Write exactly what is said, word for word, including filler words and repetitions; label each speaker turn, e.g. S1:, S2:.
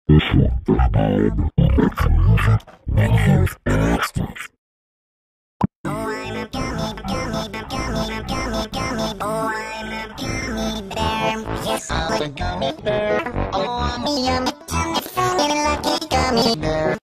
S1: This one is called It's Music, Videos, and Extras. Oh, I'm a gummy, gummy, gummy, gummy, gummy. Oh, I'm a gummy bear. Yes, I'm a gummy bear. Oh, I'm a yummy, yummy, funny, lucky gummy bear.